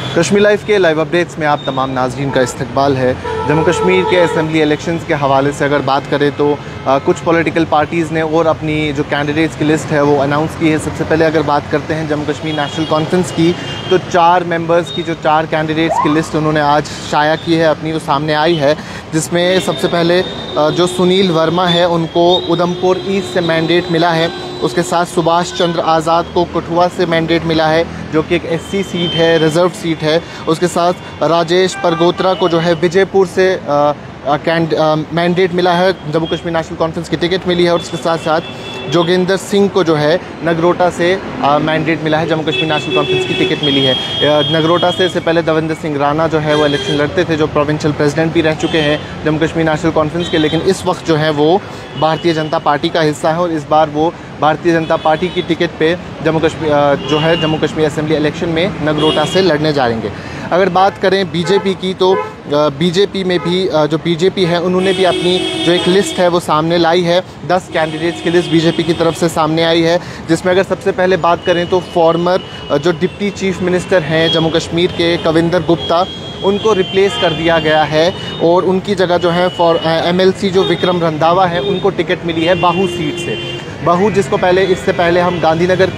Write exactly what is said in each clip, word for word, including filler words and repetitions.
Kashmir live के live updates में आप तमाम नाज़रीन का इस्तकबाल है। जम्मू कश्मीर के असेंबली इलेक्शंस के हवाले से अगर बात करें तो आ, कुछ पॉलिटिकल पार्टीज़ ने और अपनी जो कैंडिडेट्स की लिस्ट है वो अनाउंस की है। सबसे पहले अगर बात करते हैं जम्मू कश्मीर नेशनल कॉन्फ्रेंस की, तो चार मेंबर्स की जो चार कैंडिडेट्स की लिस्ट उन्होंने आज शाया की है, अपनी वो सामने आई है, जिसमें सबसे पहले जो सुनील वर्मा है उनको उधमपुर ईस्ट से मैंडेट मिला है। उसके साथ सुभाष चंद्र आज़ाद को कठुआ से मैंडेट मिला है जो कि एक एससी सीट है, रिज़र्व सीट है। उसके साथ राजेश परगोत्रा को जो है विजयपुर से आ, कैंड मैंडेट मिला है, जम्मू कश्मीर नेशनल कॉन्फ्रेंस की टिकट मिली है। और उसके साथ साथ जोगेंद्र सिंह को जो है नगरोटा से मैंडेट मिला है, जम्मू कश्मीर नेशनल कॉन्फ्रेंस की टिकट मिली है। नगरोटा से इससे पहले देवेंद्र सिंह राणा जो है वो इलेक्शन लड़ते थे, जो प्रोविंशियल प्रेसिडेंट भी रह चुके हैं जम्मू कश्मीर नेशनल कॉन्फ्रेंस के, लेकिन इस वक्त जो है वो भारतीय जनता पार्टी का हिस्सा है और इस बार वो भारतीय जनता पार्टी की टिकट पे जम्मू कश्मीर जो है जम्मू कश्मीर असेंबली इलेक्शन में नगरोटा से लड़ने जा रहेंगे। अगर बात करें बीजेपी की, तो बीजेपी में भी जो बीजेपी है उन्होंने भी अपनी जो एक लिस्ट है वो सामने लाई है। दस कैंडिडेट्स की लिस्ट बीजेपी की तरफ से सामने आई है, जिसमें अगर सबसे पहले बात करें तो फॉर्मर जो डिप्टी चीफ मिनिस्टर हैं जम्मू कश्मीर के कविंदर गुप्ता, उनको रिप्लेस कर दिया गया है और उनकी जगह जो है फॉर एमएलसी जो विक्रम रंधावा है उनको टिकट मिली है बाहू सीट से। बाहू जिसको पहले इससे पहले हम गांधीनगर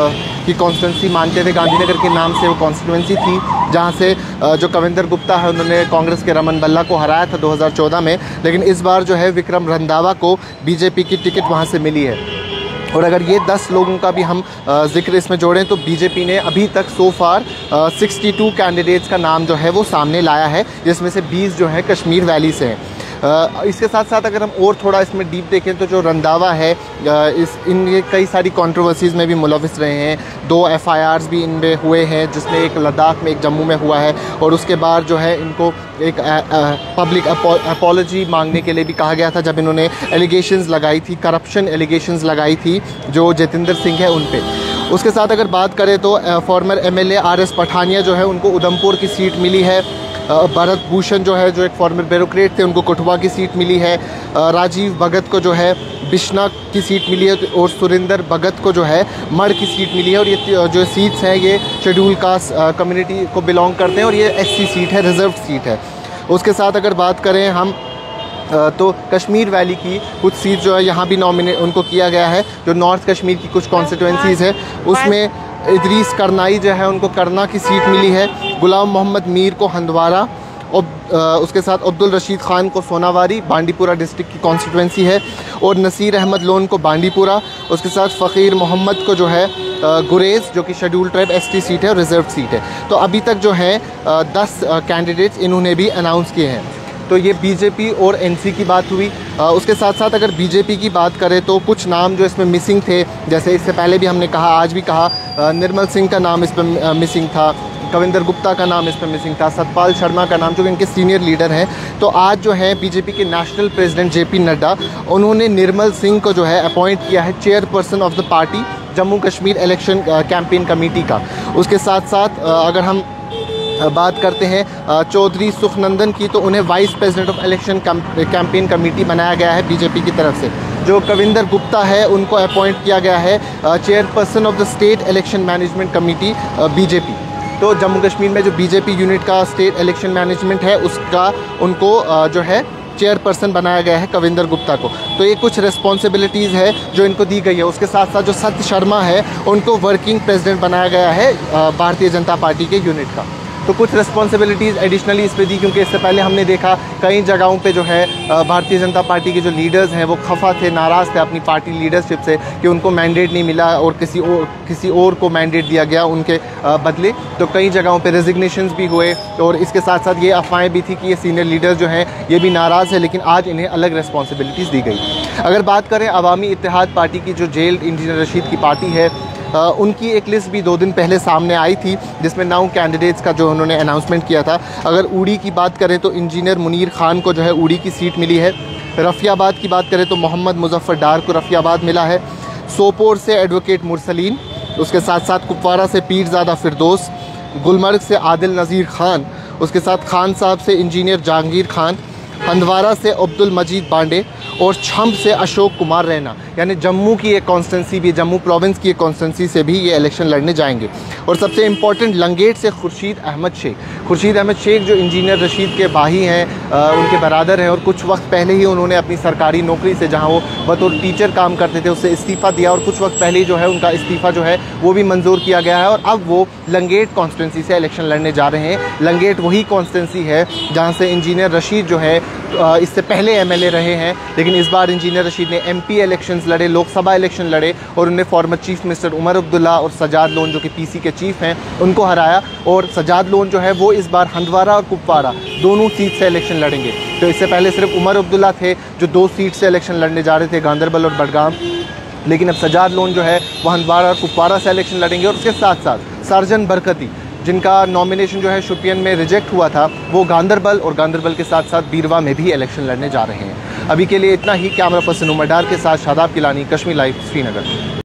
की कॉन्स्टिट्यूंसी मानते थे, गांधीनगर के नाम से वो कॉन्स्टिट्यूंसी थी, जहां से जो कविंदर गुप्ता है उन्होंने कांग्रेस के रमन भल्ला को हराया था दो हज़ार चौदह में, लेकिन इस बार जो है विक्रम रंधावा को बीजेपी की टिकट वहां से मिली है। और अगर ये दस लोगों का भी हम जिक्र इसमें जोड़ें तो बीजेपी ने अभी तक सो फार बासठ कैंडिडेट्स का नाम जो है वो सामने लाया है, जिसमें से बीस जो है कश्मीर वैली से हैं। इसके साथ साथ अगर हम और थोड़ा इसमें डीप देखें तो जो रंधावा है इस इन ये कई सारी कंट्रोवर्सीज़ में भी मुलविस रहे हैं। दो एफ आई आर्स भी इनमें हुए हैं, जिसमें एक लद्दाख में एक जम्मू में हुआ है, और उसके बाद जो है इनको एक पब्लिक अपॉलॉजी मांगने के लिए भी कहा गया था जब इन्होंने एलिगेशंस लगाई थी, करप्शन एलिगेशंस लगाई थी जो जतिंदर सिंह है उन पे। उसके साथ अगर बात करें तो former MLA R S Pathania जो है उनको उधमपुर की सीट मिली है। भरत भूषण जो है जो एक फॉर्मर ब्यूरोक्रेट थे उनको कठुआ की सीट मिली है। राजीव भगत को जो है बिश्ना की सीट मिली है और सुरेंद्र भगत को जो है मढ़ की सीट मिली है। और ये जो सीट्स हैं ये शेड्यूल कास्ट कम्युनिटी को बिलोंग करते हैं और ये एससी सीट है, रिजर्व सीट है। उसके साथ अगर बात करें हम तो कश्मीर वैली की कुछ सीट जो है यहाँ भी नॉमिनेट उनको किया गया है। जो नॉर्थ कश्मीर की कुछ कॉन्स्टिट्यूंसीज़ है उसमें इदरीस करनाई जो है उनको करना की सीट मिली है, गुलाम मोहम्मद मीर को हंदवारा, और उसके साथ अब्दुल रशीद ख़ान को सोनावारी बांडीपुरा डिस्ट्रिक्ट की कॉन्स्टिट्यूंसी है, और नसीर अहमद लोन को बांडीपुरा। उसके साथ फ़कीर मोहम्मद को जो है गुरेज़ जो कि शेड्यूल ट्राइब एसटी सीट है और रिज़र्व सीट है। तो अभी तक जो है दस कैंडिडेट्स इन्होंने भी अनाउंस किए हैं। तो ये बीजेपी और एनसी की बात हुई। आ, उसके साथ साथ अगर बीजेपी की बात करें तो कुछ नाम जो इसमें मिसिंग थे, जैसे इससे पहले भी हमने कहा, आज भी कहा, आ, निर्मल सिंह का नाम इस पर मिसिंग था, कविंदर गुप्ता का नाम इस पर मिसिंग था, सतपाल शर्मा का नाम जो कि इनके सीनियर लीडर हैं। तो आज जो है बीजेपी के national president J P Nadda उन्होंने निर्मल सिंह को जो है अपॉइंट किया है chairperson of the party Jammu Kashmir election campaign committee का। उसके साथ साथ अगर हम बात करते हैं चौधरी सुखनंदन की, तो उन्हें vice president of election campaign committee बनाया गया है बीजेपी की तरफ से। जो कविंदर गुप्ता है उनको अपॉइंट किया गया है chairperson of the state election management committee BJP. तो जम्मू कश्मीर में जो बीजेपी यूनिट का स्टेट इलेक्शन मैनेजमेंट है उसका उनको जो है चेयरपर्सन बनाया गया है कविंदर गुप्ता को। तो ये कुछ रिस्पॉन्सिबिलिटीज़ है जो इनको दी गई है। उसके साथ साथ जो सत्य शर्मा है उनको वर्किंग प्रेसिडेंट बनाया गया है भारतीय जनता पार्टी के यूनिट का। तो कुछ रिस्पॉन्सिबिलिटीज़ एडिशनली इस पे दी, क्योंकि इससे पहले हमने देखा कई जगहों पे जो है भारतीय जनता पार्टी के जो लीडर्स हैं वो खफा थे, नाराज़ थे अपनी पार्टी लीडरशिप से कि उनको मैंडेट नहीं मिला और किसी और किसी और को मैंडेट दिया गया उनके बदले। तो कई जगहों पे रेजिग्नेशंस भी हुए और इसके साथ साथ ये अफवाहें भी थी कि ये सीनियर लीडर्स जो हैं ये भी नाराज़ है, लेकिन आज इन्हें अलग रिस्पॉन्सिबिलिटीज़ दी गई। अगर बात करें अवामी इत्तेहाद पार्टी की, जो जेल्ड इंजीनियर रशीद की पार्टी है, आ, उनकी एक लिस्ट भी दो दिन पहले सामने आई थी जिसमें नौ कैंडिडेट्स का जो उन्होंने अनाउंसमेंट किया था। अगर उड़ी की बात करें तो इंजीनियर मुनीर खान को जो है उड़ी की सीट मिली है। रफ़ियाबाद की बात करें तो मोहम्मद मुजफ्फर डार को रफ़ियाबाद मिला है। सोपोर से एडवोकेट मुरसलीन, उसके साथ साथ कुपवारा से पीरज़ादा फिरदौस, गुलमर्ग से आदिल नज़ीर खान, उसके साथ खान साहब से इंजीनियर जहांगीर खान, हंदवारा से अब्दुल मजीद बांडे, और छंब से अशोक कुमार रैना, यानी जम्मू की एक कॉन्स्टेंसी भी, जम्मू प्रोविंस की एक कॉन्स्टेंसी से भी ये इलेक्शन लड़ने जाएंगे। और सबसे इम्पॉर्टेंट लंगेट से खुर्शीद अहमद शेख, खुर्शीद अहमद शेख जो इंजीनियर रशीद के भाई हैं, उनके बरादर हैं, और कुछ वक्त पहले ही उन्होंने अपनी सरकारी नौकरी से, जहाँ वो बतौर टीचर काम करते थे, उससे इस्तीफ़ा दिया, और कुछ वक्त पहले ही जो है उनका इस्तीफ़ा जो है वो भी मंजूर किया गया है, और अब वो लंगेट कॉन्स्टेंसी से इलेक्शन लड़ने जा रहे हैं। लंगेट वही कॉन्स्टेंसी है जहाँ से इंजीनियर रशीद जो है इससे पहले एमएलए रहे हैं, लेकिन इस बार इंजीनियर रशीद ने एमपी इलेक्शंस लड़े, लोकसभा इलेक्शन लड़े, और उन्हें former chief minister Omar Abdullah और सजाद लोन जो कि पीसी के चीफ हैं उनको हराया। और सजाद लोन जो है वो इस बार हंदवारा और कुपवारा दोनों सीट से इलेक्शन लड़ेंगे। तो इससे पहले सिर्फ उमर अब्दुल्ला थे जो दो सीट से इलेक्शन लड़ने जा रहे थे, गांधरबल और बडगाम, लेकिन अब सजाद लोन जो है वो हंदवारा और कुपवारा से इलेक्शन लड़ेंगे। और उसके साथ साथ सार्जन बरकती, जिनका नॉमिनेशन जो है शुपियन में रिजेक्ट हुआ था, वो गांधरबल और गांधरबल के साथ साथ बीरवा में भी इलेक्शन लड़ने जा रहे हैं। अभी के लिए इतना ही। कैमरा पर्सन उमर डार के साथ शादाब किलानी, कश्मीर लाइव, श्रीनगर।